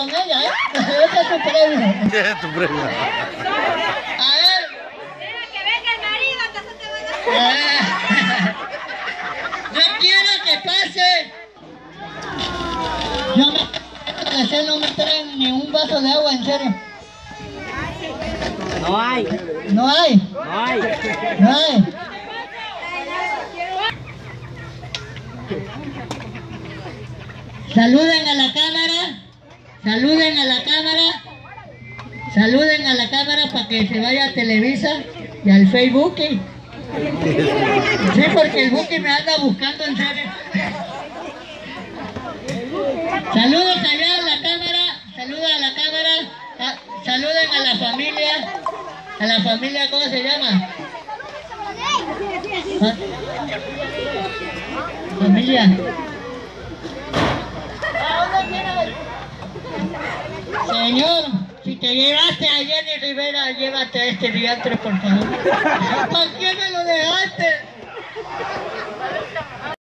con ella, ¿eh? Ese es tu premio. Ese es tu premio. A ver. Que venga el marido, entonces te van a... Yo quiero que pase. Yo no me traen ni un vaso de agua, en serio. No hay. ¿No hay? No hay. No hay. Saluden a la cámara. Saluden a la cámara. Saluden a la cámara para que se vaya a Televisa y al Facebook. Sí, porque el Buki me anda buscando, en serio. Saludos allá a la cámara. Saludos a la cámara. Saluden a la familia. A la familia, ¿cómo se llama? Familia. Señor, si te llevaste a Jenny Rivera, llévate a este diantre, por favor. ¿Por qué me lo dejaste?